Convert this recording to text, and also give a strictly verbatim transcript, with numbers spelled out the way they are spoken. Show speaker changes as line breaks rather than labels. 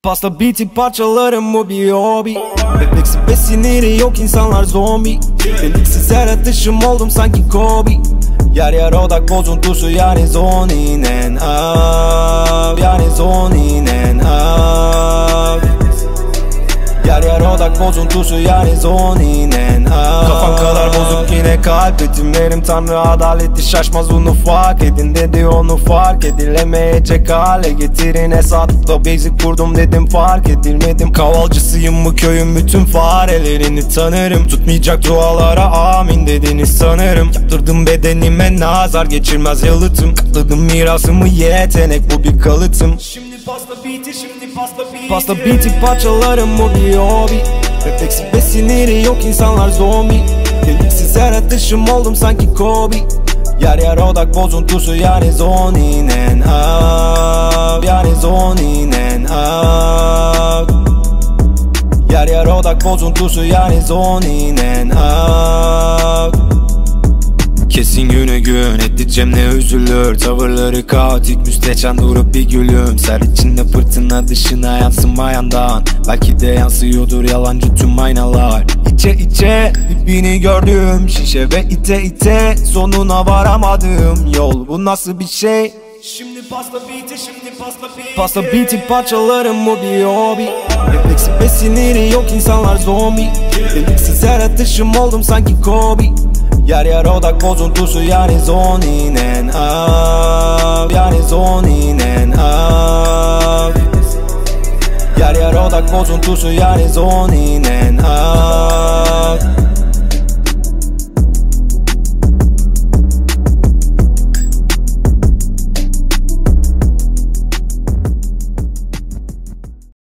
Pasta beat'i parçalarım bu bir hobi. Refleksi ve siniri yok, insanlar zombi. Deliksiz yaratışım oldum sanki Kobe. Yer yer odak bozuntusu, yani zoninen out, yani zoninen out. Yer yer odak bozuntusu, yani zoninen out. Kafan kadar bozuk yine kalp, ritimlerim tanrı adaleti, şaşmaz onu fark edin dedi, onu fark edilemeyecek hale getirin. Hesapta basic kurdum dedim, fark edilmedim. Kavalcısıyım bu köyün bütün farelerini tanırım. Tutmayacak dualara amin dediniz sanırım. Yaptırdım bedenime nazar geçirmez yalıtım. Katladım mirasımı, yetenek bu bir kalıtım. Şimdi pasta beat'i, şimdi pasta beat'i. Pasta beat'i parçalarım bu bir hobi. Refleksi ve siniri yok, insanlar zombi. Deliksiz yaratışım oldum sanki Kobe. Yer yer odak bozuntusu, yani zoninen out, yani zoninen out. Yer yer odak bozuntusu, yani zoninen out. Kesin güne gün edeceğim ne üzülür. Tavırları kaotik, müstehcen durup bir gülümser. İçinde fırtına, dışına yansımayandan. Belki de yansıyordur yalancı tüm aynalar. İçe içe dibini gördüm, şişe ve ite ite sonuna varamadım yol. Bu nasıl bir şey? Şimdi pasta beat'i, şimdi pasta beat'i. Pasta beat'i parçalarım bu bir hobi. Refleksi ve siniri yok, insanlar zombi. Deliksiz yaratışım oldum sanki Kobe. Yer yer odak bozuntusu, yani zoninen out, yani zoninen out. Yer yer odak bozuntusu, yani zoninen out.